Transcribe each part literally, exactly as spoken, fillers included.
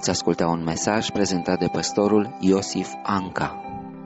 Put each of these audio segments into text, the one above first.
Veți asculta un mesaj prezentat de pastorul Iosif Anca.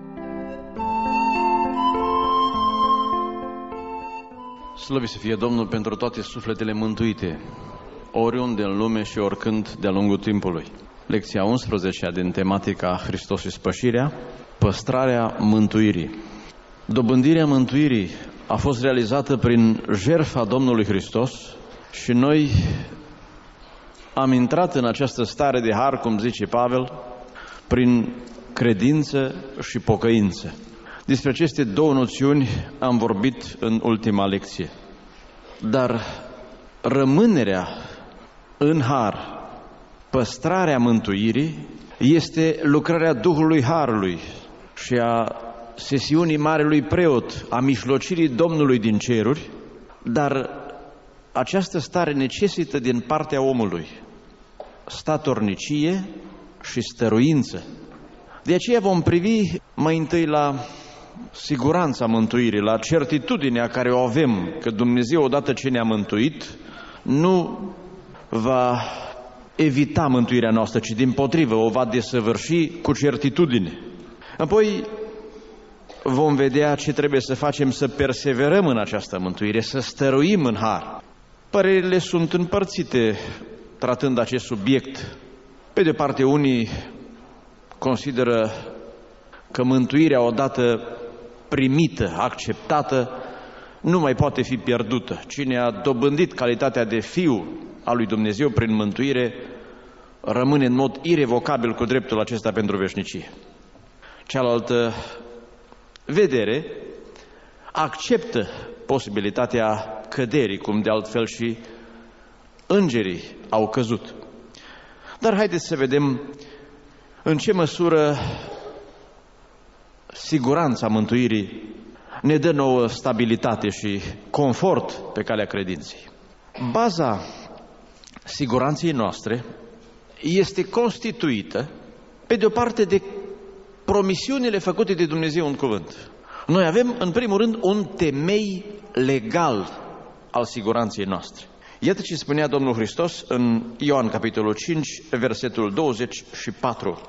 Slăvit să fie Domnul pentru toate sufletele mântuite, oriunde în lume și oricând de-a lungul timpului. Lecția unsprezecea din tematica Hristos și spășirea, păstrarea mântuirii. Dobândirea mântuirii a fost realizată prin jertfa Domnului Hristos și noi am intrat în această stare de har, cum zice Pavel, prin credință și pocăință. Despre aceste două noțiuni am vorbit în ultima lecție. Dar rămânerea în har, păstrarea mântuirii, este lucrarea Duhului Harului și a sesiunii Marelui Preot, a mijlocirii Domnului din ceruri, dar această stare necesită din partea omului statornicie și stăruință. De aceea vom privi mai întâi la siguranța mântuirii, la certitudinea care o avem că Dumnezeu, odată ce ne-a mântuit, nu va evita mântuirea noastră, ci dimpotrivă o va desăvârși cu certitudine. Apoi vom vedea ce trebuie să facem să perseverăm în această mântuire, să stăruim în har. Părerile sunt împărțite tratând acest subiect. Pe de parte, unii consideră că mântuirea odată primită, acceptată, nu mai poate fi pierdută. Cine a dobândit calitatea de fiu al lui Dumnezeu prin mântuire, rămâne în mod irevocabil cu dreptul acesta pentru veșnicie. Cealaltă vedere acceptă posibilitatea căderii, cum de altfel și îngerii au căzut. Dar haideți să vedem în ce măsură siguranța mântuirii ne dă nouă stabilitate și confort pe calea credinței. Baza siguranței noastre este constituită, pe de o parte, de promisiunile făcute de Dumnezeu în cuvânt. Noi avem, în primul rând, un temei legal al siguranței noastre. Iată ce spunea Domnul Hristos în Ioan, capitolul cinci, versetul douăzeci și patru.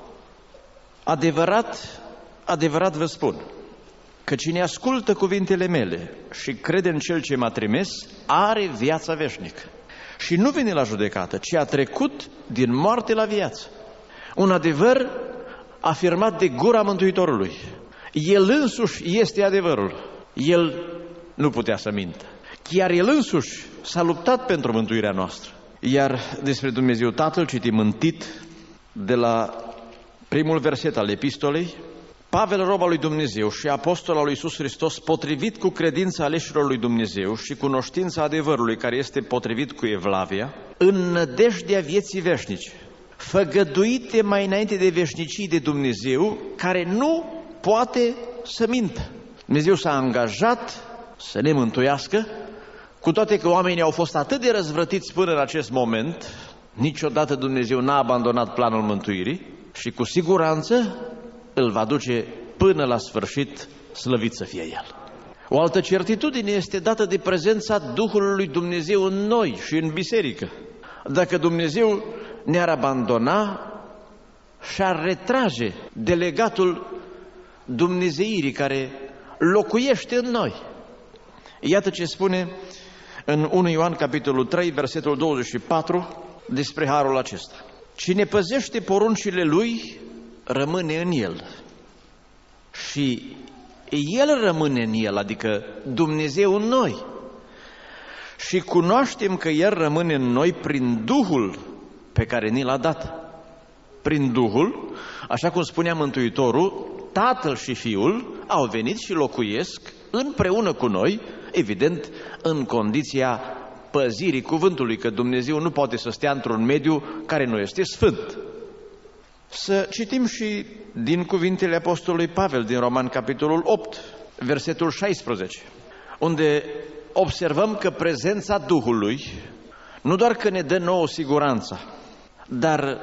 Adevărat, adevărat vă spun, că cine ascultă cuvintele mele și crede în Cel ce m-a trimis, are viața veșnică. Și nu vine la judecată, ci a trecut din moarte la viață. Un adevăr afirmat de gura Mântuitorului. El însuși este adevărul. El nu putea să mintă. Chiar El însuși s-a luptat pentru mântuirea noastră. Iar despre Dumnezeu Tatăl citim în Tit, de la primul verset al epistolei: Pavel, rob al lui Dumnezeu și apostol al lui Iisus Hristos, potrivit cu credința aleșilor lui Dumnezeu și cunoștința adevărului care este potrivit cu evlavia, în nădejdea vieții veșnice, făgăduite mai înainte de veșnicii de Dumnezeu, care nu poate să mintă. Dumnezeu s-a angajat să ne mântuiască, cu toate că oamenii au fost atât de răzvrătiți până în acest moment, niciodată Dumnezeu n-a abandonat planul mântuirii și cu siguranță îl va duce până la sfârșit, slăvit să fie El. O altă certitudine este dată de prezența Duhului lui Dumnezeu în noi și în biserică. Dacă Dumnezeu ne-ar abandona și-ar retrage delegatul dumnezeirii care locuiește în noi. Iată ce spune în unu Ioan, capitolul trei, versetul douăzeci și patru, despre harul acesta. Cine păzește poruncile Lui, rămâne în El. Și El rămâne în El, adică Dumnezeu în noi. Și cunoaștem că El rămâne în noi prin Duhul pe care ni l-a dat. Prin Duhul, așa cum spunea Mântuitorul, Tatăl și Fiul au venit și locuiesc împreună cu noi, evident, în condiția păzirii cuvântului, că Dumnezeu nu poate să stea într-un mediu care nu este sfânt. Să citim și din cuvintele apostolului Pavel, din Roman, capitolul opt, versetul șaisprezece, unde observăm că prezența Duhului nu doar că ne dă nouă siguranța, dar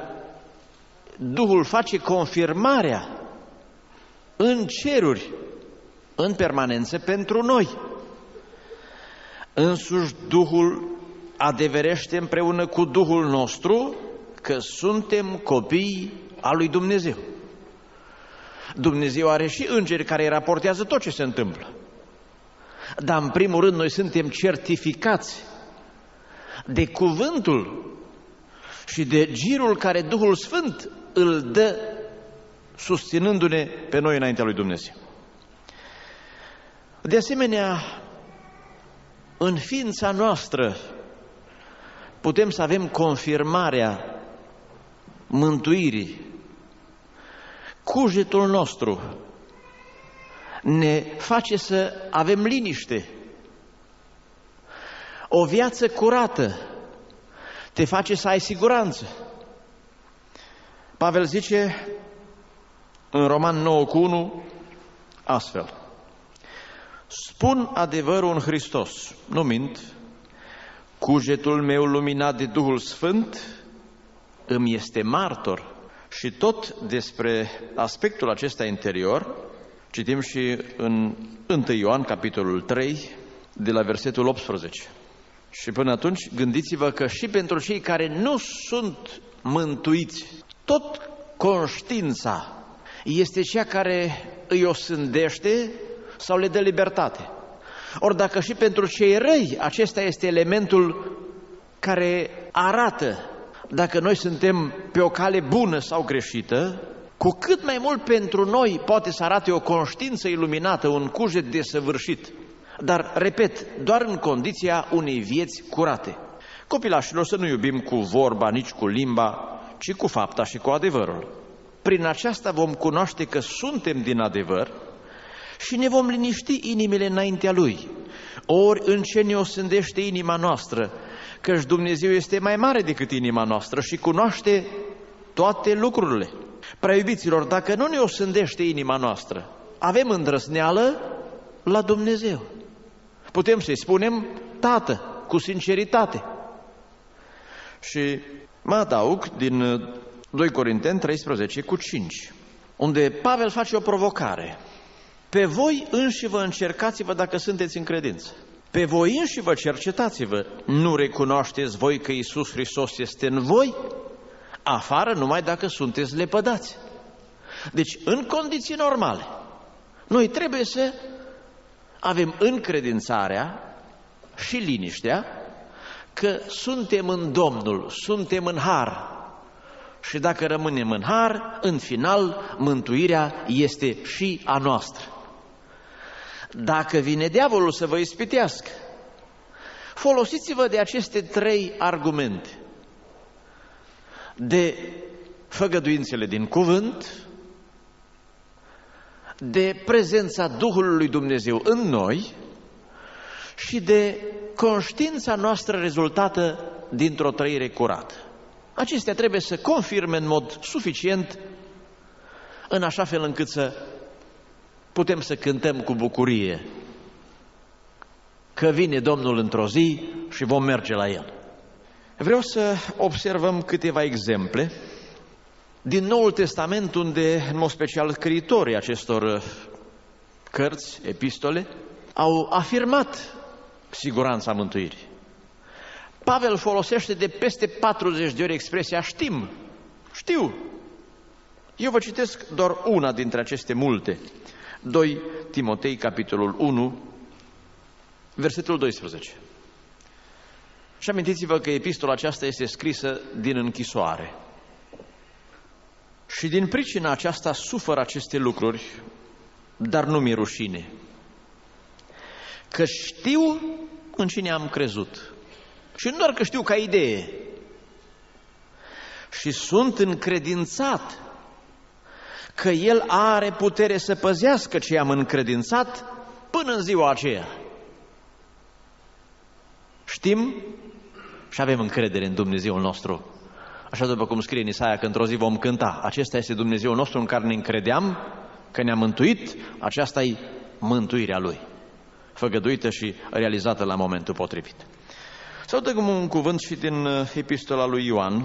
Duhul face confirmarea în ceruri, în permanență pentru noi. Însuși Duhul adeverește împreună cu Duhul nostru că suntem copii al lui Dumnezeu. Dumnezeu are și îngeri care îi raportează tot ce se întâmplă. Dar în primul rând noi suntem certificați de cuvântul și de girul care Duhul Sfânt îl dă susținându-ne pe noi înaintea lui Dumnezeu. De asemenea, în ființa noastră putem să avem confirmarea mântuirii. Cugetul nostru ne face să avem liniște. O viață curată te face să ai siguranță. Pavel zice în Roman nouă cu unu astfel: spun adevărul în Hristos, nu mint, cugetul meu luminat de Duhul Sfânt îmi este martor. Și tot despre aspectul acesta interior citim și în întâi Ioan, capitolul trei, de la versetul optsprezece. Și până atunci gândiți-vă că și pentru cei care nu sunt mântuiți, tot conștiința este cea care îi osândește sau le dă libertate. Ori dacă și pentru cei răi acesta este elementul care arată dacă noi suntem pe o cale bună sau greșită, cu cât mai mult pentru noi poate să arate o conștiință iluminată, un cuget desăvârșit. Dar, repet, doar în condiția unei vieți curate. Copilașilor, să nu iubim cu vorba, nici cu limba, ci cu fapta și cu adevărul. Prin aceasta vom cunoaște că suntem din adevăr și ne vom liniști inimile înaintea Lui. Ori în ce ne osândește inima noastră, căci Dumnezeu este mai mare decât inima noastră și cunoaște toate lucrurile. Prea iubiților, dacă nu ne osândește inima noastră, avem îndrăzneală la Dumnezeu. Putem să-i spunem Tată, cu sinceritate. Și mă adaug din doi Corinteni treisprezece cu cinci, unde Pavel face o provocare. Pe voi înși vă încercați-vă dacă sunteți în credință. Pe voi înși vă cercetați-vă. Nu recunoașteți voi că Iisus Hristos este în voi? Afară numai dacă sunteți lepădați. Deci, în condiții normale, noi trebuie să avem încredințarea și liniștea că suntem în Domnul, suntem în har. Și dacă rămânem în har, în final, mântuirea este și a noastră. Dacă vine diavolul să vă ispitească, folosiți-vă de aceste trei argumente: de făgăduințele din cuvânt, de prezența Duhului lui Dumnezeu în noi și de conștiința noastră rezultată dintr-o trăire curată. Acestea trebuie să confirme în mod suficient, în așa fel încât să putem să cântăm cu bucurie că vine Domnul într-o zi și vom merge la El. Vreau să observăm câteva exemple din Noul Testament, unde, în mod special, scriitorii acestor cărți, epistole, au afirmat siguranța mântuirii. Pavel folosește de peste patruzeci de ori expresia știm, știu. Eu vă citesc doar una dintre aceste multe. doi Timotei, capitolul unu, versetul doisprezece. Și amintiți-vă că epistola aceasta este scrisă din închisoare. Și din pricina aceasta suferă aceste lucruri, dar nu mi-e rușine, că știu în cine am crezut. Și nu doar că știu ca idee, și sunt încredințat că El are putere să păzească ce am încredințat până în ziua aceea. Știm și avem încredere în Dumnezeul nostru. Așa după cum scrie în Isaia că într-o zi vom cânta: acesta este Dumnezeul nostru în care ne încredeam, că ne-a mântuit, aceasta e mântuirea Lui, făgăduită și realizată la momentul potrivit. Sau dăm un cuvânt și din epistola lui Ioan,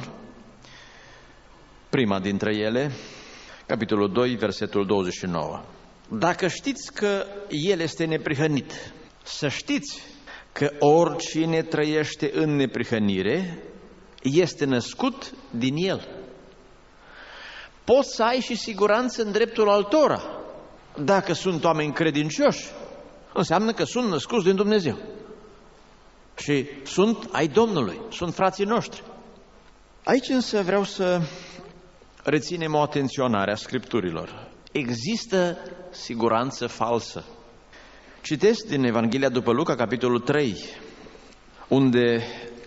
prima dintre ele, capitolul doi, versetul douăzeci și nouă. Dacă știți că El este neprihănit, să știți că oricine trăiește în neprihănire este născut din El. Poți să ai și siguranță în dreptul altora. Dacă sunt oameni credincioși, înseamnă că sunt născuți din Dumnezeu. Și sunt ai Domnului, sunt frații noștri. Aici însă vreau să reținem o atenționare a Scripturilor. Există siguranță falsă. Citesc din Evanghelia după Luca, capitolul trei, unde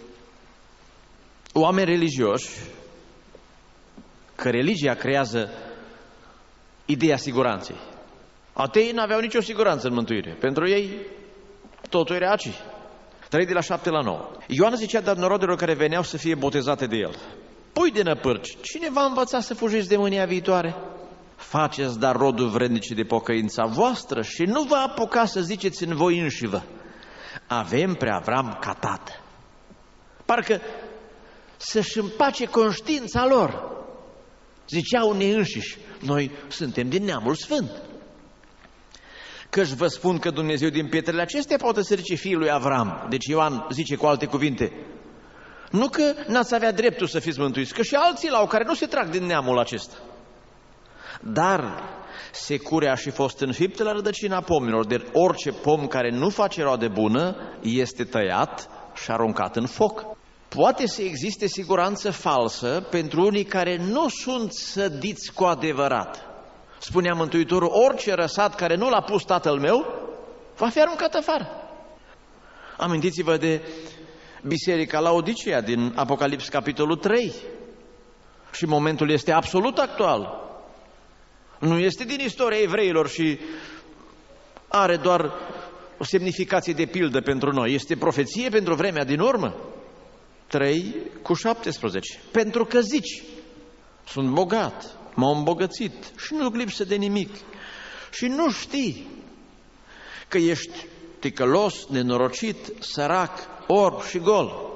oameni religioși, că religia creează ideea siguranței. Ateii n-aveau nicio siguranță în mântuire. Pentru ei totul era aci. trei de la șapte la nouă. Ioan zicea dar norodelor care veneau să fie botezate de el: pui de năpârci, cine v-a învățat să fugiți de mânia viitoare? Faceți dar rodul vrednicii de pocăința voastră și nu vă apuca să ziceți în voi înșivă: avem pe Avram ca tată. Parcă să-și împace conștiința lor. Ziceau unei înșiși: noi suntem din neamul sfânt. Căci vă spun că Dumnezeu din pietrele acestea poate să ridice fiul lui Avram. Deci Ioan zice cu alte cuvinte: nu că n-ați avea dreptul să fiți mântuiți, că și alții la care nu se trag din neamul acesta. Dar securea și fost înfiptă la rădăcina pomilor, de orice pom care nu face roade bună este tăiat și aruncat în foc. Poate să existe siguranță falsă pentru unii care nu sunt sădiți cu adevărat. Spunea Mântuitorul: orice răsat care nu l-a pus tatăl meu va fi aruncat afară. Amintiți-vă de biserica Laodicea din Apocalips, capitolul trei. Și momentul este absolut actual. Nu este din istoria evreilor și are doar o semnificație de pildă pentru noi. Este profeție pentru vremea din urmă. trei cu șaptesprezece. Pentru că zici: sunt bogat, m-am îmbogățit și nu lipsă de nimic. Și nu știi că ești ticălos, nenorocit, sărac, orb și gol.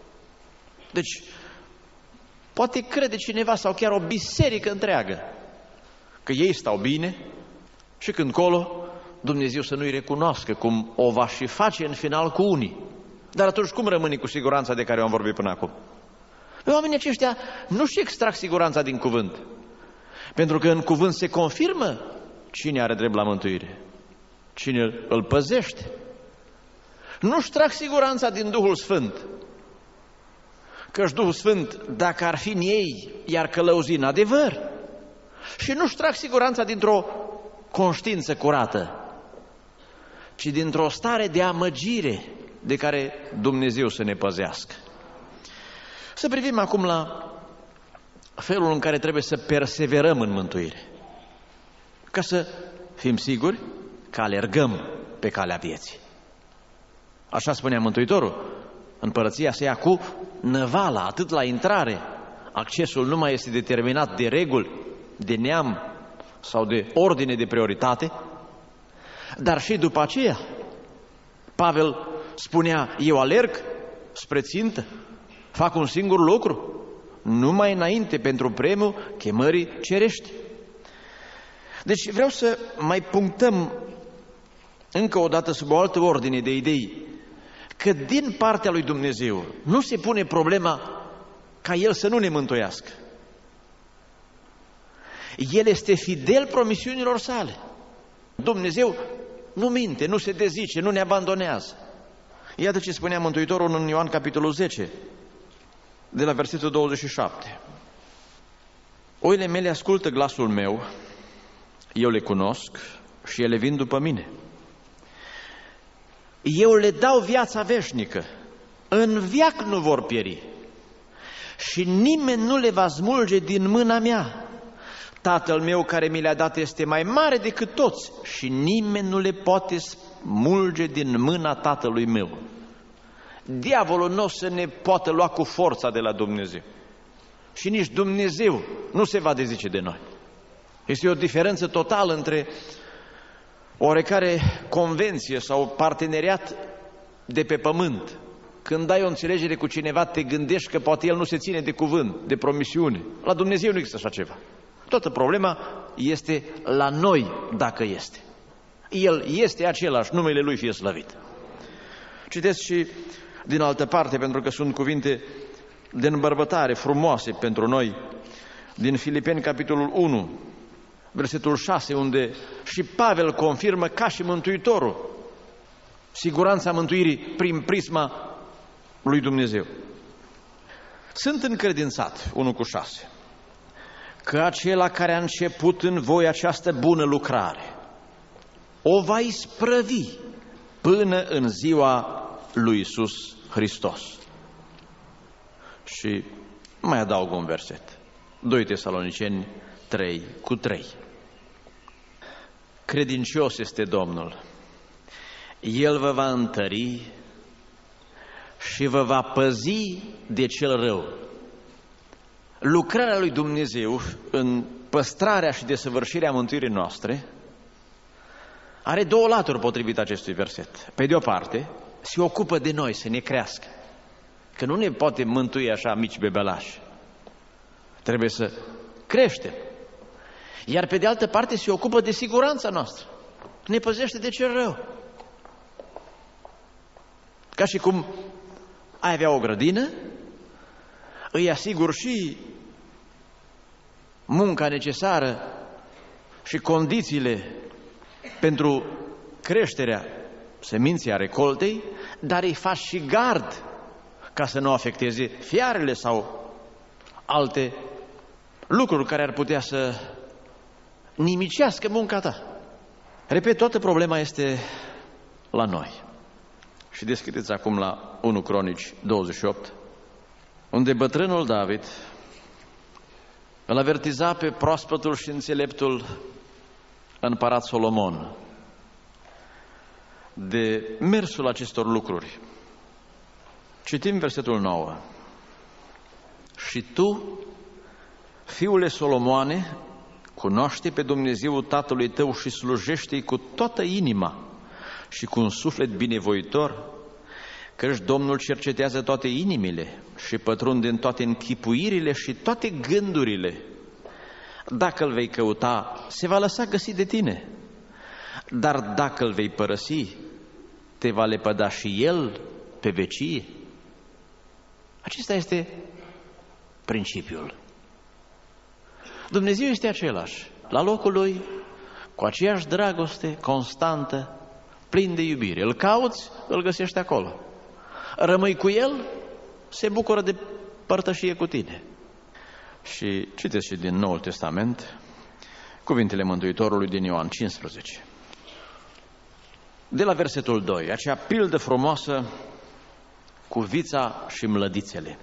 Deci, poate crede cineva sau chiar o biserică întreagă că ei stau bine și când colo Dumnezeu să nu-i recunoască, cum o va și face în final cu unii. Dar atunci cum rămâne cu siguranța de care am vorbit până acum? Oamenii aceștia nu-și extrag siguranța din cuvânt. Pentru că în cuvânt se confirmă cine are drept la mântuire, cine îl păzește. Nu-și trag siguranța din Duhul Sfânt. Căci Duhul Sfânt, dacă ar fi în ei, i-ar călăuzi în adevăr. Și nu-și trag siguranța dintr-o conștiință curată, ci dintr-o stare de amăgire de care Dumnezeu să ne păzească. Să privim acum la felul în care trebuie să perseverăm în mântuire, ca să fim siguri că alergăm pe calea vieții. Așa spunea Mântuitorul: împărăția se ia cu năvala, atât la intrare. Accesul nu mai este determinat de reguli, de neam sau de ordine de prioritate, dar și după aceea. Pavel spunea: eu alerg spre țintă, fac un singur lucru, numai înainte pentru premiul chemării cerești. Deci vreau să mai punctăm încă o dată sub o altă ordine de idei, că din partea lui Dumnezeu nu se pune problema ca El să nu ne mântuiască. El este fidel promisiunilor sale. Dumnezeu nu minte, nu se dezice, nu ne abandonează. Iată ce spunea Mântuitorul în Ioan capitolul zece, de la versetul douăzeci și șapte. Oile mele ascultă glasul meu, eu le cunosc și ele vin după mine. Eu le dau viața veșnică, în veac nu vor pieri și nimeni nu le va smulge din mâna mea. Tatăl meu care mi le-a dat este mai mare decât toți și nimeni nu le poate smulge din mâna Tatălui meu. Diavolul nu o să ne poată lua cu forța de la Dumnezeu și nici Dumnezeu nu se va dezice de noi. Este o diferență totală între oarecare convenție sau parteneriat de pe pământ. Când ai o înțelegere cu cineva, te gândești că poate el nu se ține de cuvânt, de promisiune. La Dumnezeu nu există așa ceva. Toată problema este la noi dacă este. El este același, numele Lui fie slăvit. Citesc și din altă parte, pentru că sunt cuvinte de îmbărbătare frumoase pentru noi din Filipeni, capitolul unu, versetul șase, unde și Pavel confirmă ca și Mântuitorul siguranța mântuirii prin prisma lui Dumnezeu. Sunt încredințat, unu cu șase, că acela care a început în voi această bună lucrare o va isprăvi până în ziua lui Iisus Hristos. Și mai adaug un verset, doi Tesaloniceni trei cu trei. Credincios este Domnul, El vă va întări și vă va păzi de cel rău. Lucrarea lui Dumnezeu în păstrarea și desăvârșirea mântuirii noastre are două laturi potrivit acestui verset. Pe de o parte, se ocupă de noi să ne crească, că nu ne poate mântui așa mici bebelași. Trebuie să creștem. Iar pe de altă parte se ocupă de siguranța noastră. Ne păzește de cel rău. Ca și cum ai avea o grădină, îi asigur și munca necesară și condițiile pentru creșterea seminței, a recoltei, dar îi faci și gard ca să nu afecteze fiarele sau alte lucruri care ar putea să nimicească munca ta. Repet, toată problema este la noi. Și deschideți acum la unu Cronici douăzeci și opt, unde bătrânul David îl avertiza pe proaspătul și înțeleptul împărat Solomon de mersul acestor lucruri. Citim versetul nouă. Și tu, fiule Solomoane, cunoaște pe Dumnezeu tatălui tău și slujește-i cu toată inima și cu un suflet binevoitor, căci Domnul cercetează toate inimile și pătrunde în toate închipuirile și toate gândurile. Dacă îl vei căuta, se va lăsa găsi de tine, dar dacă îl vei părăsi, te va lepăda și el pe vecie. Acesta este principiul. Dumnezeu este același, la locul lui, cu aceeași dragoste constantă, plin de iubire. Îl cauți, îl găsești acolo. Rămâi cu el, se bucură de părtășie cu tine. Și citeți și din Noul Testament cuvintele Mântuitorului din Ioan cincisprezece. De la versetul doi, acea pildă frumoasă cu vița și mlădițele.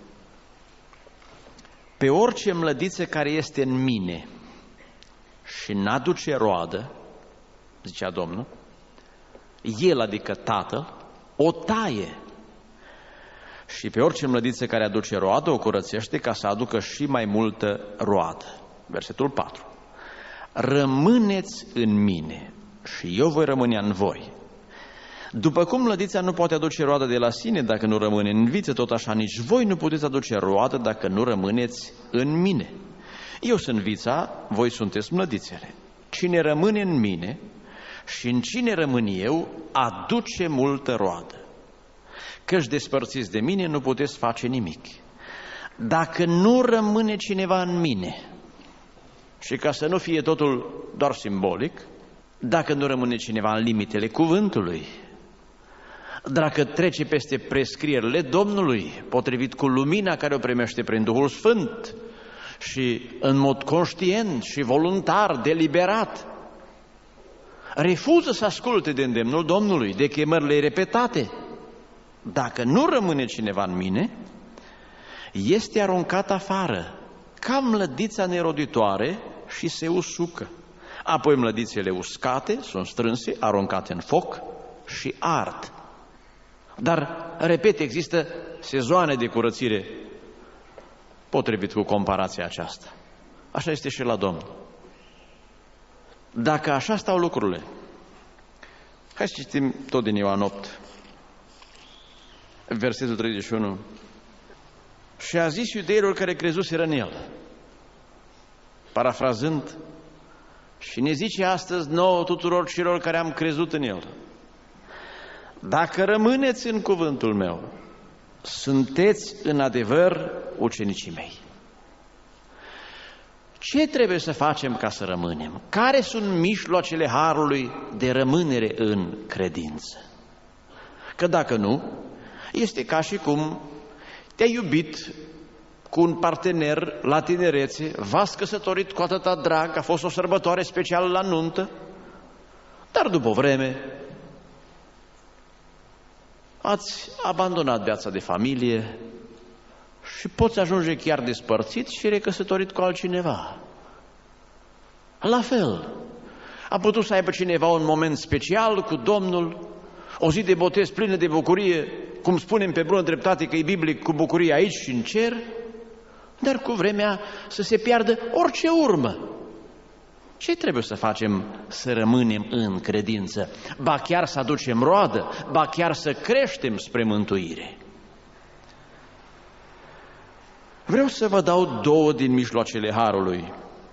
Pe orice mlădiță care este în mine și n-aduce roadă, zicea Domnul, El, adică Tatăl, o taie. Și pe orice mlădiță care aduce roadă, o curățește ca să aducă și mai multă roadă. Versetul patru. Rămâneți în mine și eu voi rămâne în voi. După cum mlădița nu poate aduce roadă de la sine dacă nu rămâne în viță, tot așa nici voi nu puteți aduce roadă dacă nu rămâneți în mine. Eu sunt vița, voi sunteți mlădițele. Cine rămâne în mine și în cine rămân eu, aduce multă roadă. Căci despărțiți de mine nu puteți face nimic. Dacă nu rămâne cineva în mine, și ca să nu fie totul doar simbolic, dacă nu rămâne cineva în limitele cuvântului, dacă trece peste prescrierile Domnului, potrivit cu lumina care o primește prin Duhul Sfânt și în mod conștient și voluntar, deliberat, refuză să asculte de îndemnul Domnului, de chemările repetate, dacă nu rămâne cineva în mine, este aruncat afară, ca mlădița neroditoare și se usucă. Apoi mlădițele uscate sunt strânse, aruncate în foc și ard. Dar, repet, există sezoane de curățire potrivit cu comparația aceasta. Așa este și la Domnul. Dacă așa stau lucrurile, hai să citim tot din Ioan opt, versetul treizeci și unu. Și a zis iudeilor care crezuseră în el, parafrazând, și ne zice astăzi nouă tuturor celor care am crezut în el: dacă rămâneți în cuvântul meu, sunteți în adevăr ucenicii mei. Ce trebuie să facem ca să rămânem? Care sunt mijloacele harului de rămânere în credință? Că dacă nu, este ca și cum te-ai iubit cu un partener la tinerețe, v-ați căsătorit cu atâta drag, a fost o sărbătoare specială la nuntă, dar după o vreme ați abandonat viața de familie și poți ajunge chiar despărțit și recăsătorit cu altcineva. La fel, a putut să aibă cineva un moment special cu Domnul, o zi de botez plină de bucurie, cum spunem pe bună dreptate că e biblic, cu bucurie aici și în cer, dar cu vremea să se piardă orice urmă. Ce trebuie să facem să rămânem în credință? Ba chiar să aducem roadă, ba chiar să creștem spre mântuire. Vreau să vă dau două din mijloacele harului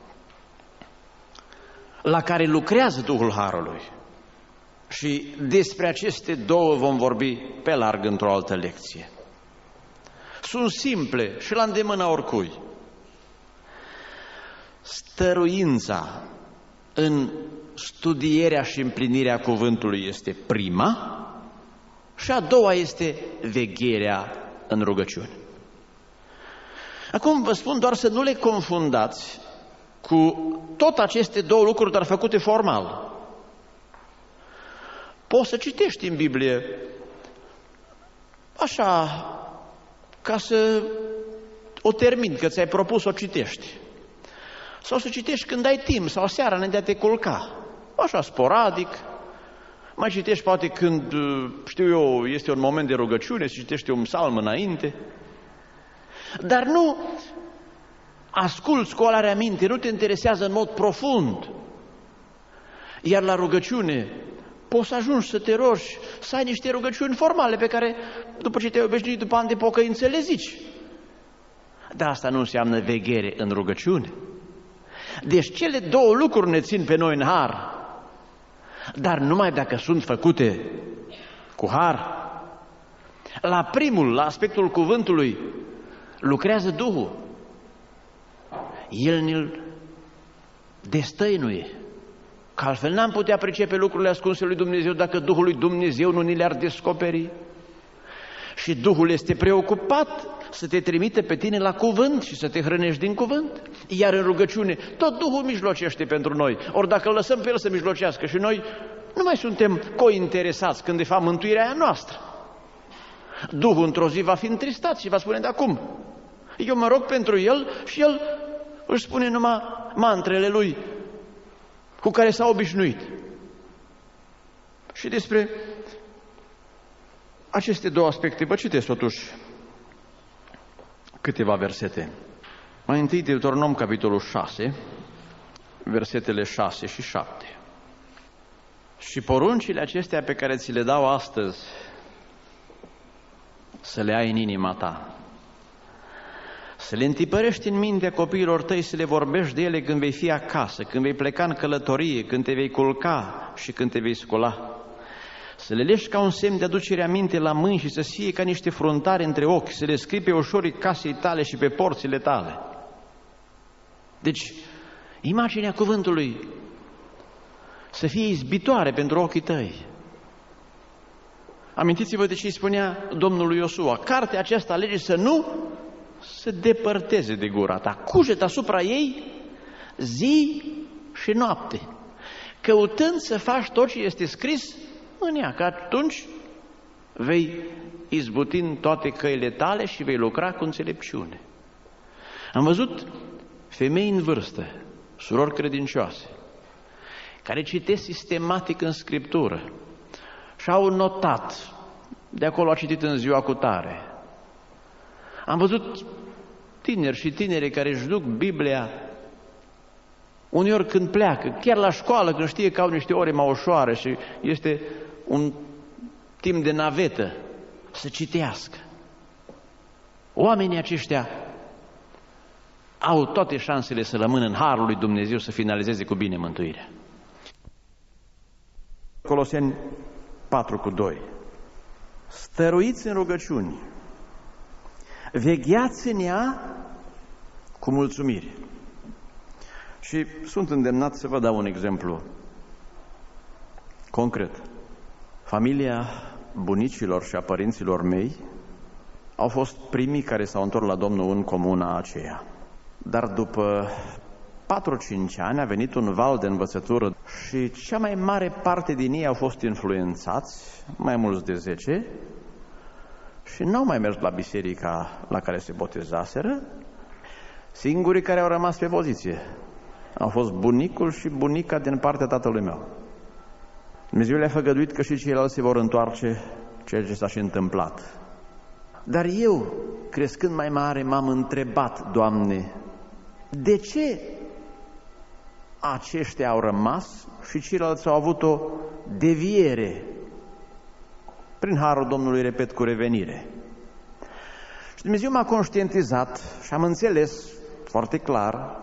la care lucrează Duhul Harului. Și despre aceste două vom vorbi pe larg într-o altă lecție. Sunt simple și la îndemâna oricui. Stăruința în studierea și împlinirea cuvântului este prima și a doua este vegherea în rugăciune. Acum vă spun doar să nu le confundați cu tot aceste două lucruri, dar făcute formal. Poți să citești în Biblie așa, ca să o termini, că ți-ai propus să o citești. Sau să citești când ai timp, sau seara înainte de a te culca. Așa, sporadic. Mai citești poate când, știu eu, este un moment de rugăciune, să citești un psalm înainte. Dar nu asculți cu alarea minte, nu te interesează în mod profund. Iar la rugăciune poți să ajungi să te rogi, să ai niște rugăciuni formale pe care, după ce te-ai obișnuit după ani de pocăință, le zici. Dar asta nu înseamnă veghere în rugăciune. Deci cele două lucruri ne țin pe noi în har, dar numai dacă sunt făcute cu har. La primul, la aspectul cuvântului, lucrează Duhul. El ne-l destăinuie. Că altfel n-am putea pricepe lucrurile ascunse lui Dumnezeu dacă Duhul lui Dumnezeu nu ni le-ar descoperi. Și Duhul este preocupat să te trimite pe tine la cuvânt și să te hrănești din cuvânt. Iar în rugăciune, tot Duhul mijlocește pentru noi. Ori dacă îl lăsăm pe El să mijlocească și noi nu mai suntem cointeresați când de fapt mântuirea aia noastră. Duhul într-o zi va fi întristat și va spune, de acum, eu mă rog pentru El și El își spune numai mantrele Lui cu care s-a obișnuit. Și despre aceste două aspecte, vă citesc totuși câteva versete. Mai întâi Deuteronom, capitolul șase, versetele șase și șapte. Și poruncile acestea pe care ți le dau astăzi, să le ai în inima ta, să le întipărești în mintea copiilor tăi, să le vorbești de ele când vei fi acasă, când vei pleca în călătorie, când te vei culca și când te vei scula. Să le leși ca un semn de aducere aminte la mâini și să fie ca niște fruntare între ochi, să le scrii pe ușorii casei tale și pe porțile tale. Deci, imaginea cuvântului să fie izbitoare pentru ochii tăi. Amintiți-vă de ce îi spunea Domnului Iosua: cartea aceasta lege să nu se depărteze de gura ta, cuget asupra ei zi și noapte, căutând să faci tot ce este scris în ea, că atunci vei izbuti în toate căile tale și vei lucra cu înțelepciune. Am văzut femei în vârstă, surori credincioase, care citesc sistematic în Scriptură și au notat, de acolo a citit în ziua cu tare. Am văzut tineri și tinere care își duc Biblia uneori când pleacă, chiar la școală, când știe că au niște ore mai ușoare și este un timp de navetă, să citească. Oamenii aceștia au toate șansele să rămână în harul lui Dumnezeu, să finalizeze cu bine mântuirea. Coloseni patru cu doi. Stăruiți în rugăciuni, Vegheați în ea cu mulțumire. Și sunt îndemnat să vă dau un exemplu concret. Familia bunicilor și a părinților mei au fost primii care s-au întors la Domnul în comuna aceea. Dar după patru-cinci ani a venit un val de învățătură și cea mai mare parte din ei au fost influențați, mai mulți de zece, și n-au mai mers la biserica la care se botezaseră. Singurii care au rămas pe poziție au fost bunicul și bunica din partea tatălui meu. Dumnezeu le-a făgăduit că și ceilalți se vor întoarce, ceea ce s-a și întâmplat. Dar eu, crescând mai mare, m-am întrebat, Doamne, de ce aceștia au rămas și ceilalți au avut o deviere? Prin harul Domnului, repet, cu revenire. Și Dumnezeu m-a conștientizat și am înțeles foarte clar.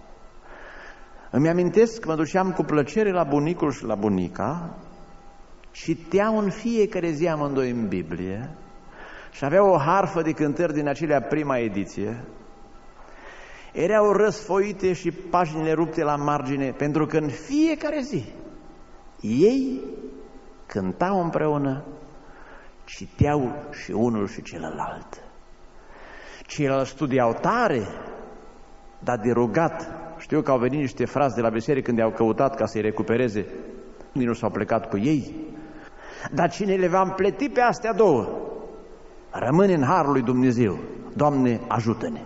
Îmi amintesc că mă duceam cu plăcere la bunicul și la bunica, citeau în fiecare zi amândoi în Biblie și aveau o harfă de cântări din acelea prima ediție. Erau răsfoite și paginile rupte la margine, pentru că în fiecare zi ei cântau împreună, citeau și unul și celălalt. Ceilalți studiau tare, dar de rugat. Știu că au venit niște frați de la biserică când i-au căutat ca să-i recupereze. Nici nu s-au plecat cu ei. Dar cine le va împleti pe astea două, rămâne în harul lui Dumnezeu. Doamne, ajută-ne!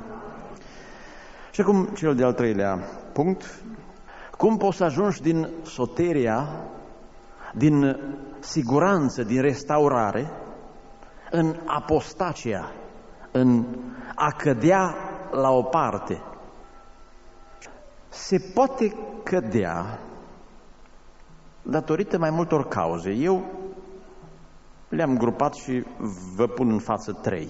Și acum cel de-al treilea punct. Cum poți să ajungi din soteria, din siguranță, din restaurare, în apostacia, în a cădea la o parte? Se poate cădea datorită mai multor cauze. Eu le-am grupat și vă pun în față trei.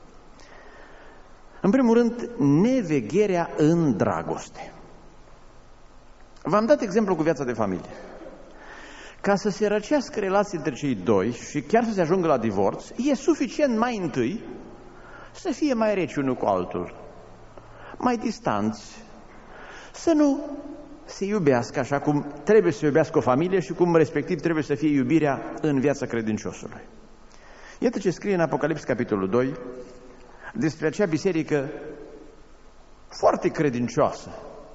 În primul rând, nevegherea în dragoste. V-am dat exemplu cu viața de familie. Ca să se răcească relații între cei doi și chiar să se ajungă la divorț, e suficient mai întâi să fie mai reci unul cu altul, mai distanți, să nu se iubească așa cum trebuie să iubească o familie și cum respectiv trebuie să fie iubirea în viața credinciosului. Iată ce scrie în Apocalips, capitolul doi, despre acea biserică foarte credincioasă,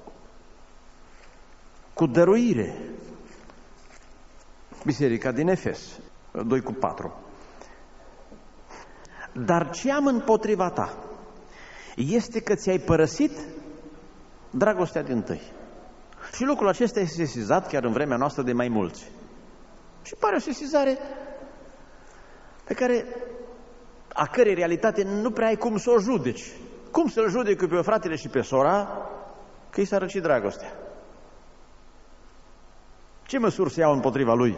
cu dăruire, biserica din Efes, doi cu patru. Dar ce am împotriva ta este că ți-ai părăsit dragostea dintâi. Și lucrul acesta este sesizat chiar în vremea noastră de mai mulți. Și pare o sesizare pe care, a cărei realitate nu prea ai cum să o judeci. Cum să-l judeci pe fratele și pe sora că i s-a răcit dragostea? Ce măsuri se iau împotriva lui?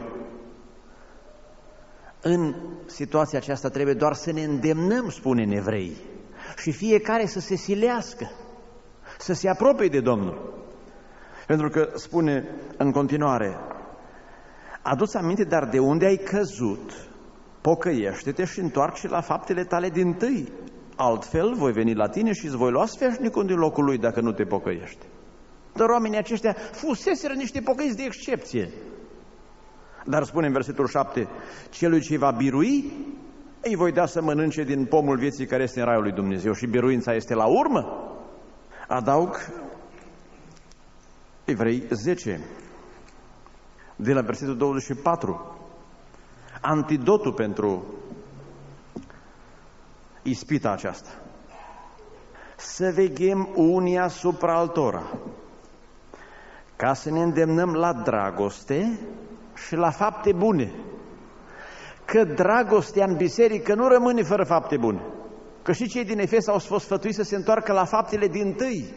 În situația aceasta trebuie doar să ne îndemnăm, spune în Evrei, și fiecare să se silească, să se apropie de Domnul. Pentru că spune în continuare, adu-ți aminte, dar de unde ai căzut, pocăiește-te și întoarce la faptele tale dintâi. Altfel voi veni la tine și îți voi lua sfeșnicul din locul lui dacă nu te pocăiești. Dar oamenii aceștia fuseseră niște pocăiți de excepție. Dar spune în versetul șapte, celui ce va birui, îi voi da să mănânce din pomul vieții care este în raiul lui Dumnezeu și biruința este la urmă. Adaug Evrei zece, de la versetul douăzeci și patru, antidotul pentru ispita aceasta. Să veghem unii asupra altora, ca să ne îndemnăm la dragoste și la fapte bune. Că dragostea în biserică nu rămâne fără fapte bune. Că și cei din Efes au fost sfătuiți să se întoarcă la faptele dintâi.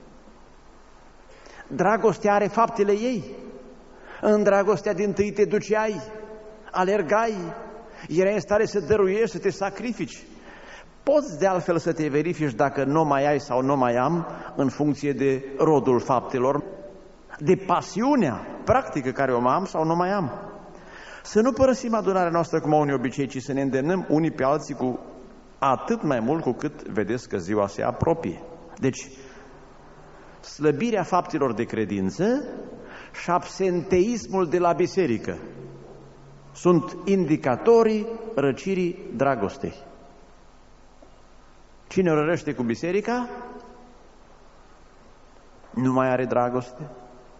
Dragostea are faptele ei. În dragostea dintâi te duceai, alergai, erai în stare să dăruiești, să te sacrifici. Poți de altfel să te verifici dacă nu mai ai sau nu mai am în funcție de rodul faptelor, de pasiunea practică care o mai am sau nu mai am. Să nu părăsim adunarea noastră cum au unii obicei, ci să ne îndemnăm unii pe alții cu atât mai mult cu cât vedeți că ziua se apropie. Deci, slăbirea faptelor de credință și absenteismul de la biserică sunt indicatorii răcirii dragostei. Cine rărește cu biserica nu mai are dragoste.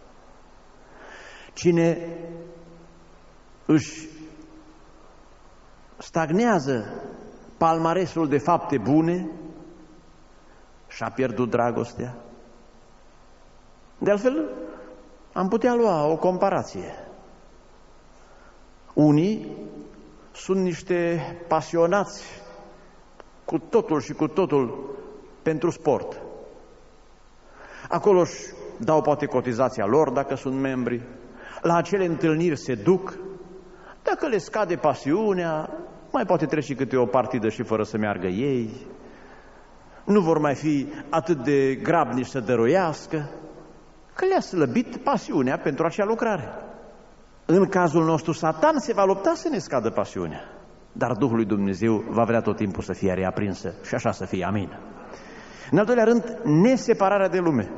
Cine își stagnează palmaresul de fapte bune și-a pierdut dragostea. De altfel, am putea lua o comparație. Unii sunt niște pasionați cu totul și cu totul pentru sport. Acolo își dau poate cotizația lor dacă sunt membri, la acele întâlniri se duc, dacă le scade pasiunea, mai poate trece câte o partidă și fără să meargă ei, nu vor mai fi atât de grabnici să dăruiască, că le-a slăbit pasiunea pentru acea lucrare. În cazul nostru, Satan se va lupta să ne scadă pasiunea, dar Duhul lui Dumnezeu va vrea tot timpul să fie reaprinsă și așa să fie, amin. În al doilea rând, nesepararea de lume.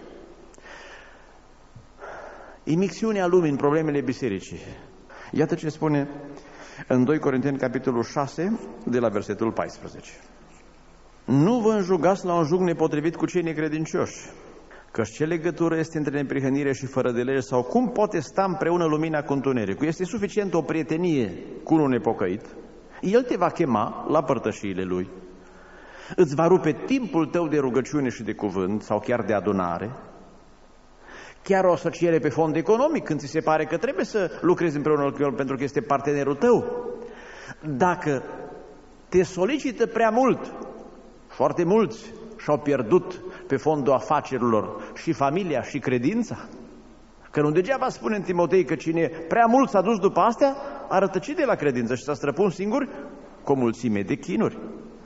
Imixtiunea lumii în problemele bisericii. Iată ce spune în doi Corinteni, capitolul șase, de la versetul paisprezece. Nu vă înjugați la un jug nepotrivit cu cei necredincioși, căci ce legătură este între neprihănire și fără de lege, sau cum poate sta împreună lumina cu întunericul? Este suficient o prietenie cu unul nepocăit, el te va chema la părtășiile lui, îți va rupe timpul tău de rugăciune și de cuvânt, sau chiar de adunare, chiar o asociere pe fond economic, când ți se pare că trebuie să lucrezi împreună cu el pentru că este partenerul tău. Dacă te solicită prea mult, foarte mulți și-au pierdut pe fondul afacerilor și familia și credința, că nu degeaba spune în Timotei că cine prea mult s-a dus după astea a rătăcit de la credință și s-a străpuns singur cu o mulțime de chinuri.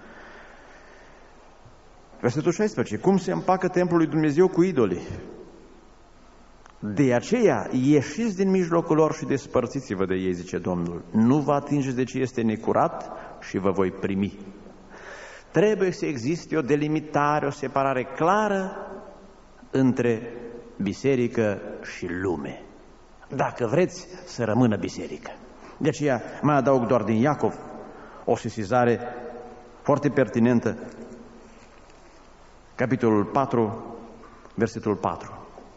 Versetul șaisprezece. Cum se împacă templul lui Dumnezeu cu idolii? De aceea, ieșiți din mijlocul lor și despărțiți-vă de ei, zice Domnul. Nu vă atingeți de ce este necurat și vă voi primi. Trebuie să existe o delimitare, o separare clară între biserică și lume, dacă vreți să rămână biserică. De aceea mai adaug doar din Iacov o sesizare foarte pertinentă, capitolul patru, versetul patru.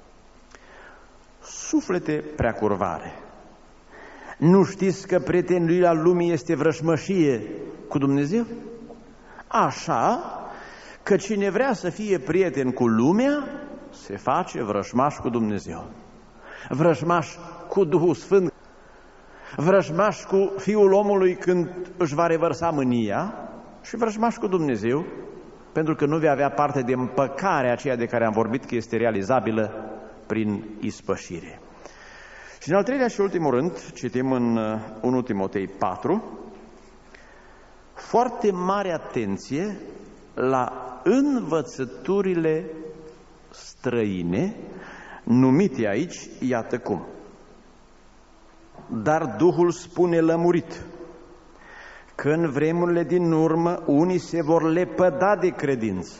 Suflete prea curvare, nu știți că prietenia lumii este vrășmășie cu Dumnezeu? Așa că cine vrea să fie prieten cu lumea, se face vrășmaș cu Dumnezeu. Vrășmaș cu Duhul Sfânt, vrășmaș cu Fiul omului când își va revărsa mânia și vrășmaș cu Dumnezeu, pentru că nu vei avea parte de împăcarea aceea de care am vorbit, că este realizabilă prin ispășire. Și în al treilea și ultimul rând, citim în unu Timotei patru, foarte mare atenție la învățăturile străine, numite aici, iată cum. Dar Duhul spune lămurit că în vremurile din urmă unii se vor lepăda de credință,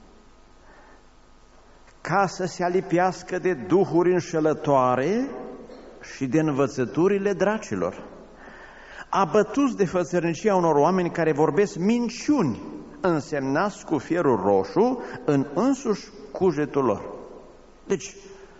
ca să se alipiască de duhuri înșelătoare și de învățăturile dracilor, abătuți de fățărnicia unor oameni care vorbesc minciuni, însemnați cu fierul roșu în însuși cugetul lor. Deci,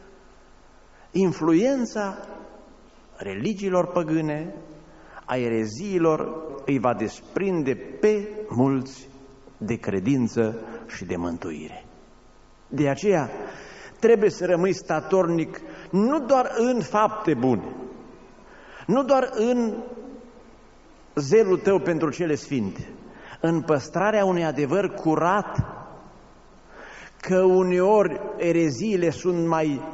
influența religiilor păgâne, a ereziilor, îi va desprinde pe mulți de credință și de mântuire. De aceea trebuie să rămâi statornic nu doar în fapte bune, nu doar în zelul tău pentru cele sfinte, în păstrarea unui adevăr curat, că uneori ereziile sunt mai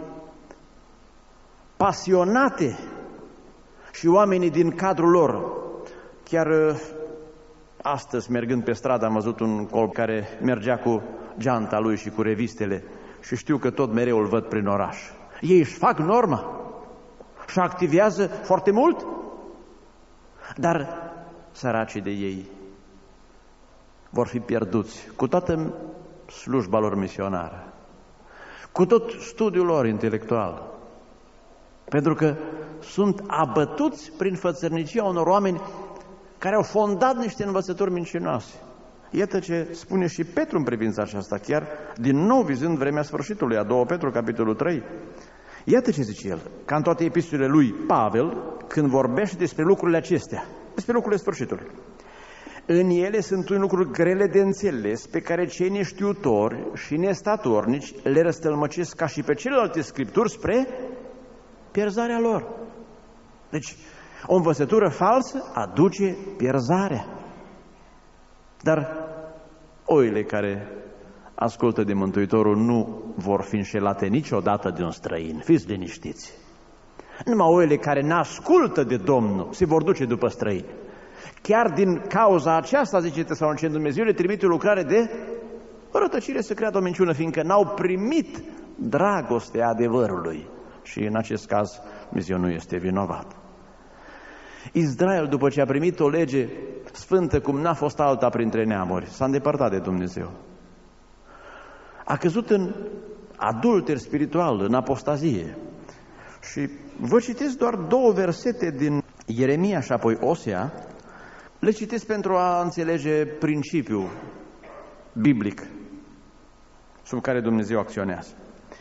pasionate și oamenii din cadrul lor. Chiar astăzi, mergând pe stradă, am văzut un colb care mergea cu geanta lui și cu revistele și știu că tot mereu îl văd prin oraș. Ei își fac norma și activează foarte mult, dar săracii de ei vor fi pierduți cu toată slujba lor misionară, cu tot studiul lor intelectual, pentru că sunt abătuți prin fățărnicia unor oameni care au fondat niște învățături mincinoase. Iată ce spune și Petru în privința aceasta, chiar din nou vizând vremea sfârșitului, a doua Petru, capitolul trei. Iată ce zice el, ca în toate epistolele lui Pavel, când vorbește despre lucrurile acestea, despre lucrurile sfârșitului. În ele sunt lucruri grele de înțeles, pe care cei neștiutori și nestatornici le răstălmăcesc ca și pe celelalte scripturi spre pierzarea lor. Deci, o învățătură falsă aduce pierzarea. Dar oile care ascultă de Mântuitorul nu vor fi înșelate niciodată de un străin. Fiți liniștiți. Numai oile care n-ascultă de Domnul se vor duce după străini. Chiar din cauza aceasta, zice Tesaloniceni, Dumnezeu le trimite o lucrare de rătăcire să creadă o minciună, fiindcă n-au primit dragostea adevărului. Și în acest caz Dumnezeu nu este vinovat. Israel, după ce a primit o lege sfântă cum n-a fost alta printre neamuri, s-a îndepărtat de Dumnezeu. A căzut în adulter spiritual, în apostazie. Și vă citesc doar două versete din Ieremia și apoi Osea. Le citesc pentru a înțelege principiul biblic sub care Dumnezeu acționează.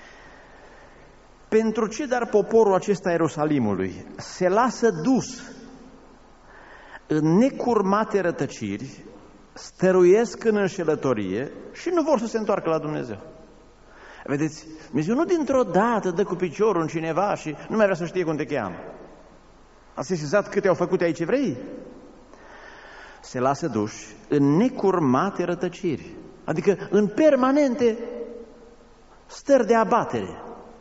Pentru ce dar poporul acesta Ierusalimului se lasă dus în necurmate rătăciri, stăruiesc în înșelătorie și nu vor să se întoarcă la Dumnezeu? Vedeți, Dumnezeu nu dintr-o dată dă cu piciorul în cineva și nu mai vrea să știe cum te cheamă. Ați sesizat câte au făcut aici evrei? Se lasă duși în necurmate rătăciri, adică în permanente stări de abatere.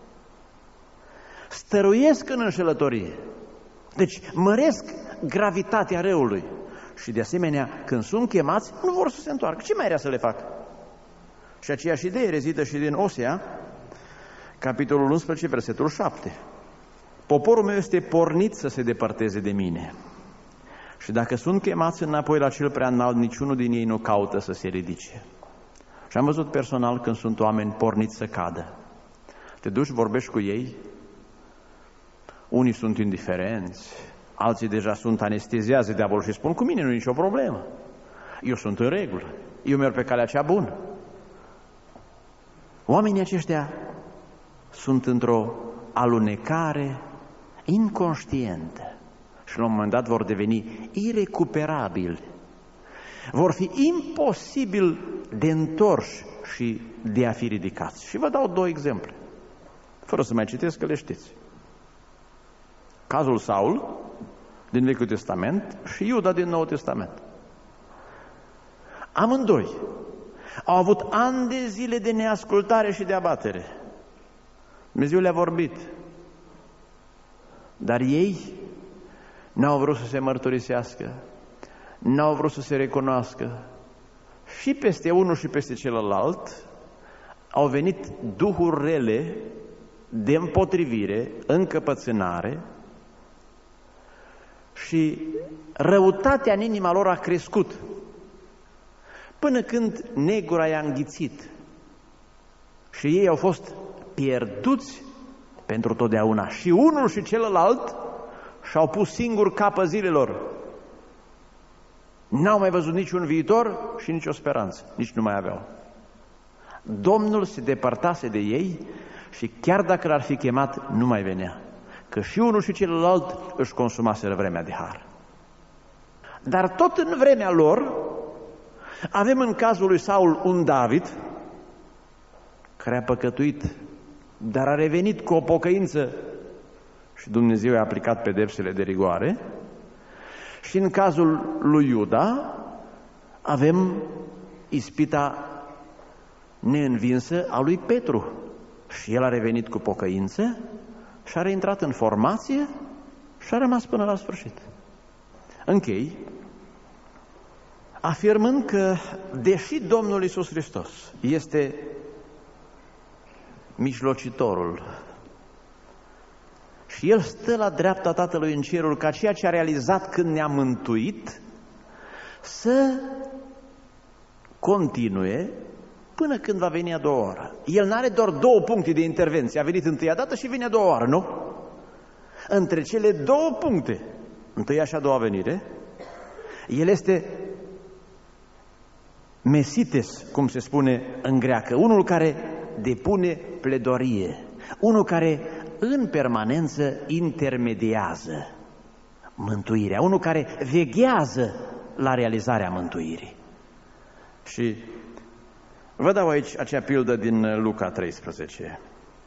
Stăruiesc în înșelătorie. Deci măresc gravitatea răului. Și de asemenea, când sunt chemați, nu vor să se întoarcă. Ce mai era să le facă? Și aceeași idee rezidă și din Osea, capitolul unsprezece, versetul șapte. Poporul meu este pornit să se depărteze de mine. Și dacă sunt chemați înapoi la cel prea înalt, niciunul din ei nu caută să se ridice. Și am văzut personal când sunt oameni porniți să cadă. Te duci, vorbești cu ei, unii sunt indiferenți, alții deja sunt anesteziați de diavolul și spun, cu mine nu e nicio problemă. Eu sunt în regulă, eu merg pe calea cea bună. Oamenii aceștia sunt într-o alunecare inconștientă și la un moment dat vor deveni irecuperabili. Vor fi imposibil de întors și de a fi ridicați. Și vă dau două exemple, fără să mai citesc, că le știți. Cazul Saul din Vechiul Testament și Iuda din Noul Testament. Amândoi au avut ani de zile de neascultare și de abatere. Dumnezeu le-a vorbit, dar ei n-au vrut să se mărturisească, n-au vrut să se recunoască. Și peste unul și peste celălalt au venit duhuri rele de împotrivire, încăpățânare, și răutatea în inima lor a crescut până când negura i-a înghițit și ei au fost pierduți pentru totdeauna. Și unul și celălalt și-au pus singur capă zilelor. N-au mai văzut niciun viitor și nicio speranță, nici nu mai aveau. Domnul se depărtase de ei și chiar dacă l-ar fi chemat, nu mai venea, că și unul și celălalt își consumaseră vremea de har. Dar tot în vremea lor avem în cazul lui Saul un David care a păcătuit, dar a revenit cu o pocăință și Dumnezeu i-a aplicat pedepsele de rigoare. Și în cazul lui Iuda avem ispita neînvinsă a lui Petru și el a revenit cu pocăință și a reintrat în formație și a rămas până la sfârșit. Închei afirmând că deși Domnul Iisus Hristos este mijlocitorul și El stă la dreapta Tatălui în cerul ca ceea ce a realizat când ne-a mântuit, să continue până când va veni a doua oră. El n-are doar două puncte de intervenție. A venit întâia dată și vine a doua oră, nu? Între cele două puncte, întâia și a doua venire, el este mesites, cum se spune în greacă, unul care depune pledoarie, unul care în permanență intermediază mântuirea, unul care veghează la realizarea mântuirii. Și vă dau aici acea pildă din Luca treisprezece,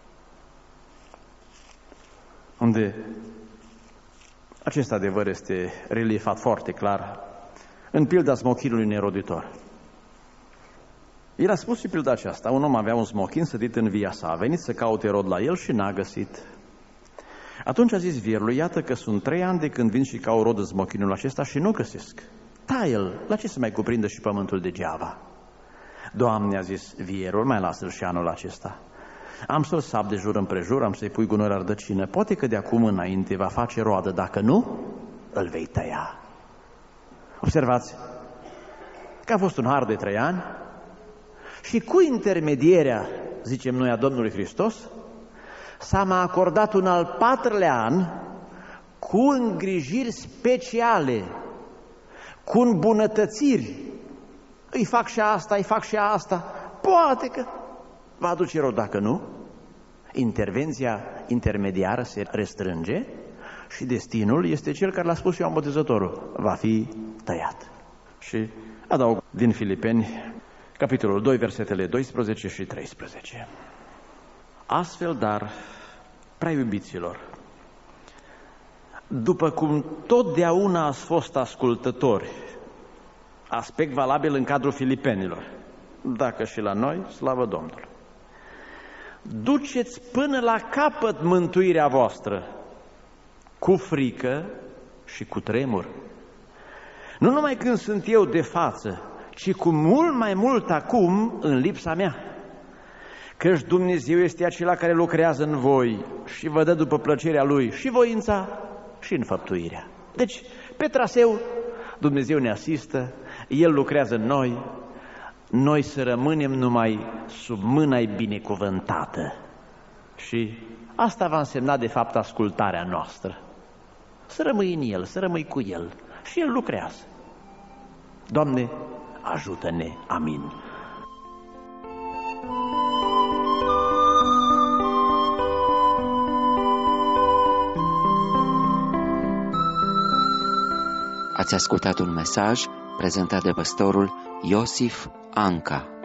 unde acest adevăr este reliefat foarte clar în pilda smochinului neroditor. El a spus și pilda aceasta. Un om avea un smochin sădit în via sa, a venit să caute rod la el și n-a găsit. Atunci a zis vierului: iată că sunt trei ani de când vin și caut rod în smochinul acesta și nu găsesc. Tai-l, la ce să mai cuprindă și pământul degeaba? Doamne, a zis vierul, mai lasă-l și anul acesta. Am să-l sap de jur împrejur, am să-i pui gunoi la rădăcină. Poate că de acum înainte va face roadă, dacă nu, îl vei tăia. Observați că a fost un har de trei ani și cu intermedierea, zicem noi, a Domnului Hristos, s-a mai acordat un al patrulea an cu îngrijiri speciale, cu îmbunătățiri. Îi fac și asta, îi fac și asta. Poate că va aduce rod, dacă nu, intervenția intermediară se restrânge și destinul este cel care l-a spus Ioan Botezătorul: va fi tăiat. Și adaug din Filipeni, capitolul doi, versetele doisprezece și treisprezece. Astfel, dar, prea iubiților, după cum totdeauna ați fost ascultători, aspect valabil în cadrul filipenilor, dacă și la noi, slavă Domnului, duceți până la capăt mântuirea voastră, cu frică și cu tremur. Nu numai când sunt eu de față, ci cu mult mai mult acum în lipsa mea. Căci Dumnezeu este acela care lucrează în voi și vă dă după plăcerea Lui și voința și înfăptuirea. Deci, pe traseu, Dumnezeu ne asistă, El lucrează în noi, noi să rămânem numai sub mâna-i binecuvântată. Și asta va însemna de fapt ascultarea noastră. Să rămâi în El, să rămâi cu El și El lucrează. Doamne, ajută-ne! Amin. Ați ascultat un mesaj prezentat de pastorul Iosif Anca.